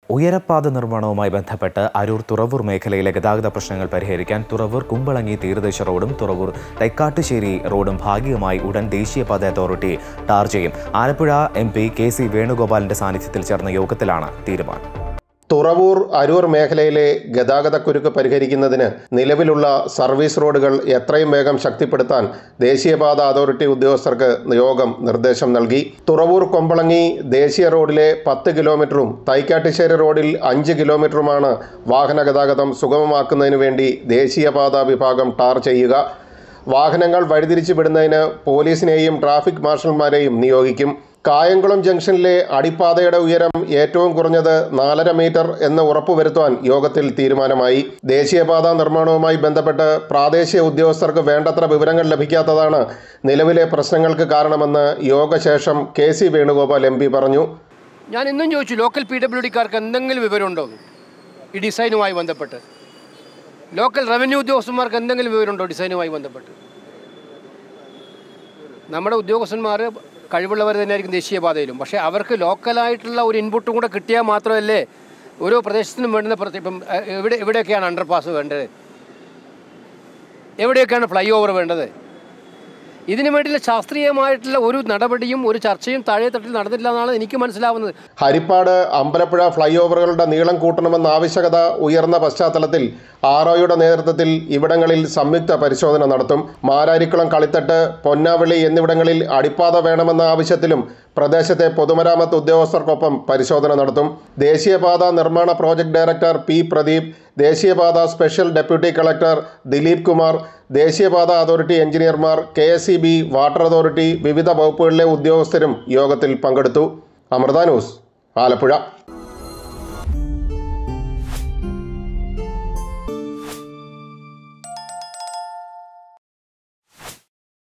ഉയരപ്പാത നിർമ്മാണവുമായി ബന്ധപ്പെട്ട് അരൂർ തുറവൂർ മേഖലയിലെ ഗതാഗത പ്രശ്നങ്ങൾ പരിഹരിക്കാൻ തുറവൂർ കുമ്പളങ്ങി തീരദേശ റോഡും തുറവൂർ തൈക്കാട്ടുശ്ശേരി റോഡും ഭാഗികമായി ഉടൻ ദേശീയപാത അതോറിറ്റി ടാർ ചെയ്യും. ആലപ്പുഴ MP KC വേണുഗോപാലിന്റെ സാന്നിധ്യത്തിൽ ചേർന്ന യോഗത്തിലാണ് തീരുമാനം. തുറവൂർ അരൂർ മേഖലയിലെ ഗതാഗതക്കുരുക്ക് പരിഹരിക്കുന്നതിന് നിലവിലുള്ള സർവീസ് റോഡുകൾ എത്രയും വേഗം ശക്തിപ്പെടുത്താൻ ദേശീയപാത അതോറിറ്റി ഉദ്യോഗസ്ഥർക്ക് യോഗം നിർദ്ദേശം നൽകി. തുറവൂർ കൊമ്പളങ്ങി ദേശീയ റോഡിലെ 10 കിലോമീറ്ററും തൈക്കാട്ടുശ്ശേരി റോഡിൽ 5 കിലോമീറ്ററുമാണ് വാഹന ഗതാഗതം സുഗമമാക്കുന്നതിന് വേണ്ടി ദേശീയപാത വിഭാഗം ടാർ ചെയ്യുക. വാഹനങ്ങൾ വഴിതിരിച്ചു വിടുന്നതിന് പോലീസിനെയും ട്രാഫിക് മാർഷൽമാരെയും നിയോഗിക്കും. കായംകുളം ജംഗ്ഷനിലെ അടിപ്പാതയുടെ ഉയരം ഏറ്റവും കുറഞ്ഞത് 4.5 മീറ്റർ എന്ന് ഉറപ്പുവരുത്താൻ യോഗത്തിൽ തീരുമാനമായി. ദേശീയപാത നിർമ്മാണവുമായി ബന്ധപ്പെട്ട് പ്രാദേശിക ഉദ്യോഗസ്ഥർക്ക് വേണ്ടത്ര വിവരങ്ങൾ ലഭിക്കാത്തതാണ് നിലവിലെ പ്രശ്നങ്ങൾക്ക് കാരണമെന്ന് യോഗശേഷം KC വേണുഗോപാൽ MP പറഞ്ഞു. ഞാൻ ഇന്നും ചോദിച്ചു, ലോക്കൽ PWDക്കാർക്ക് എന്തെങ്കിലും വിവരമുണ്ടോ ഈ ഡിസൈനുമായി ബന്ധപ്പെട്ട്? ലോക്കൽ റവന്യൂ ഉദ്യോഗസ്ഥന്മാർക്ക് എന്തെങ്കിലും വിവരമുണ്ടോ ഡിസൈനുമായി ബന്ധപ്പെട്ട്? നമ്മുടെ ഉദ്യോഗസ്ഥന്മാർ കഴിവുള്ളവർ തന്നെയായിരിക്കും ദേശീയപാതയിലും. പക്ഷേ അവർക്ക് ലോക്കലായിട്ടുള്ള ഒരു ഇൻപുട്ടും കൂടെ കിട്ടിയാൽ മാത്രമല്ലേ ഓരോ പ്രദേശത്തിനും വേണ്ടുന്ന ഇപ്പം എവിടെയൊക്കെയാണ് അണ്ടർപാസ് വേണ്ടത്, എവിടെയൊക്കെയാണ് ഫ്ലൈ ഓവർ വേണ്ടത്, ഇതിനു വേണ്ടിയുള്ള ശാസ്ത്രീയമായിട്ടുള്ള ഒരു നടപടിയും ഒരു ചർച്ചയും താഴെത്തട്ടിൽ നടന്നില്ല എന്നാണ് എനിക്ക് മനസ്സിലാവുന്നത്. ഹരിപ്പാട് അമ്പലപ്പുഴ ഫ്ലൈ ഓവറുകളുടെ നീളം കൂട്ടണമെന്ന ആവശ്യകത ഉയർന്ന പശ്ചാത്തലത്തിൽ ROയുടെ നേതൃത്വത്തിൽ ഇവിടങ്ങളിൽ സംയുക്ത പരിശോധന നടത്തും. മാരാരിക്കുളം, കളിത്തട്ട്, പൊന്നാവളി എന്നിവിടങ്ങളിൽ അടിപ്പാത വേണമെന്ന ആവശ്യത്തിലും പ്രദേശത്തെ പൊതുമരാമത്ത് ഉദ്യോഗസ്ഥർക്കൊപ്പം പരിശോധന നടത്തും. ദേശീയപാത നിർമ്മാണ പ്രോജക്ട് ഡയറക്ടർ P പ്രദീപ്, ദേശീയപാത special deputy collector Dileep Kumar, ദേശീയപാത അതോറിറ്റി എഞ്ചിനീയർമാർ, KSEB, വാട്ടർ അതോറിറ്റി, വിവിധ വകുപ്പുകളിലെ ഉദ്യോഗസ്ഥരും യോഗത്തിൽ പങ്കെടുത്തു. അമൃത ന്യൂസ്, ആലപ്പുഴ.